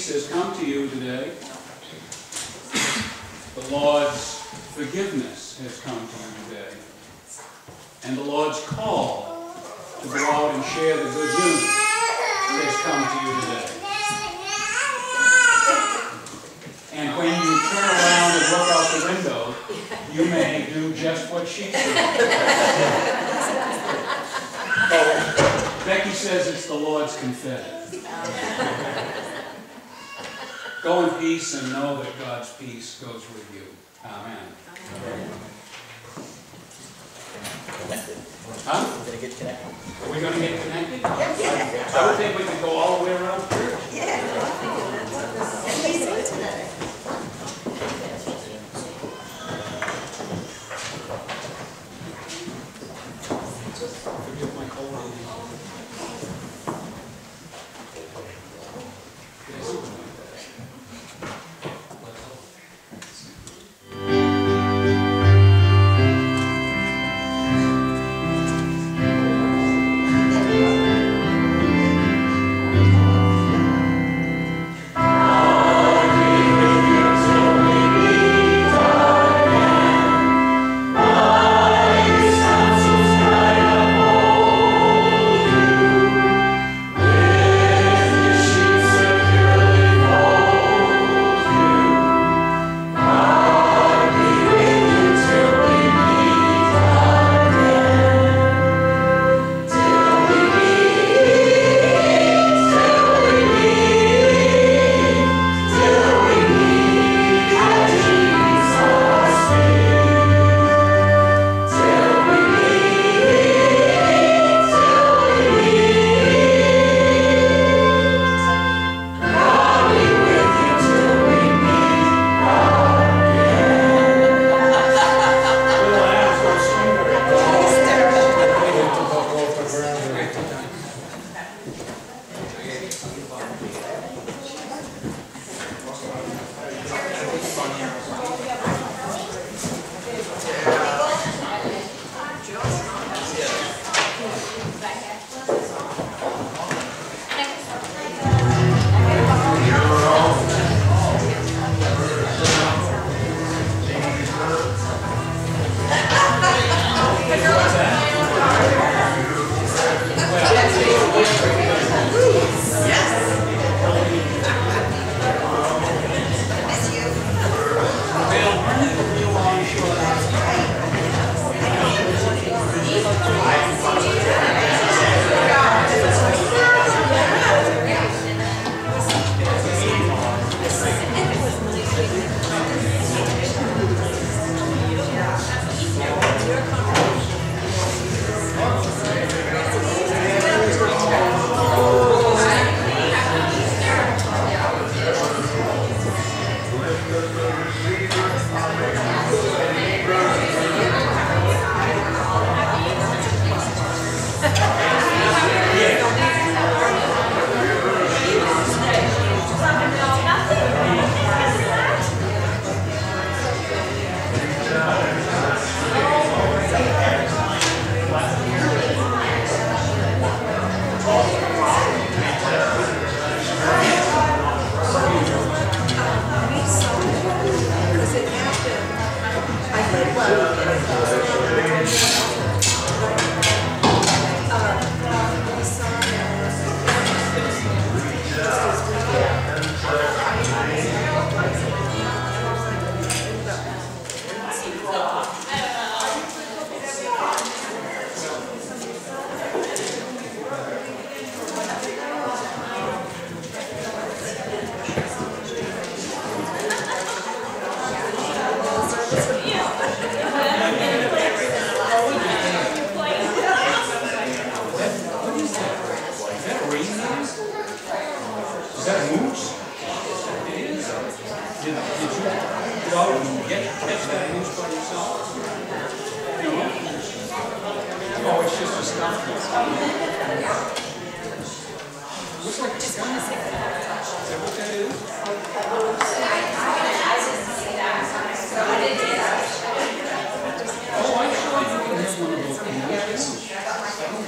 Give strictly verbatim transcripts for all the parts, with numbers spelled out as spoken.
peace has come to you today. The Lord's forgiveness has come to you today. And the Lord's call to go out and share the good news has come to you today. And when you turn around and look out the window, you may do just what she said. Oh, Becky says it's the Lord's confetti. Go in peace and know that God's peace goes with you. Amen. Amen. Huh? We're going to get connected. Are we going to get connected? Yeah. I would think we could go all the way around church. Yeah. Forgive my cold.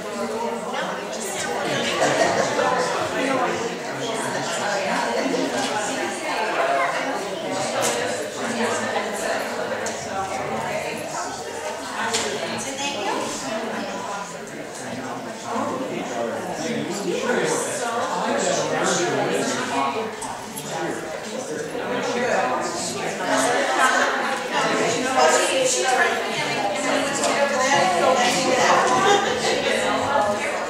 Oh, she's right at the beginning, and then we went to get over there, and go back to that.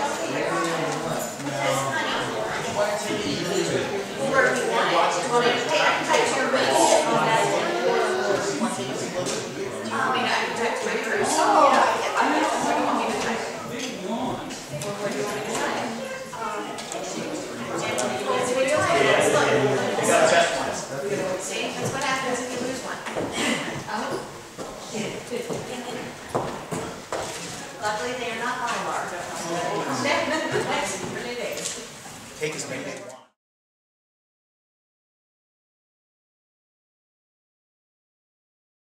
Where do you want it? Well, hey, I can type your wrist on that. I mean, I can type to my wrist. Oh, yeah. I mean, what do you want me to type? What do you want me to type? See, that's what happens if you lose one. Oh. Luckily, they are not Mylar. Next, next, days. Take as many as you want.